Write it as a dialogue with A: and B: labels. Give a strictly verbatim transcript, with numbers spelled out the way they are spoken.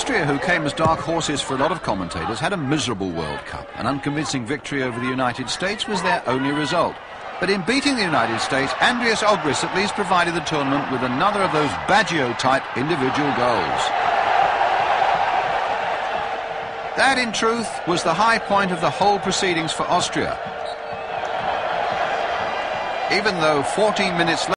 A: Austria, who came as dark horses for a lot of commentators, had a miserable World Cup. An unconvincing victory over the United States was their only result. But in beating the United States, Andreas Ogris at least provided the tournament with another of those Baggio-type individual goals. That, in truth, was the high point of the whole proceedings for Austria. Even though fourteen minutes later,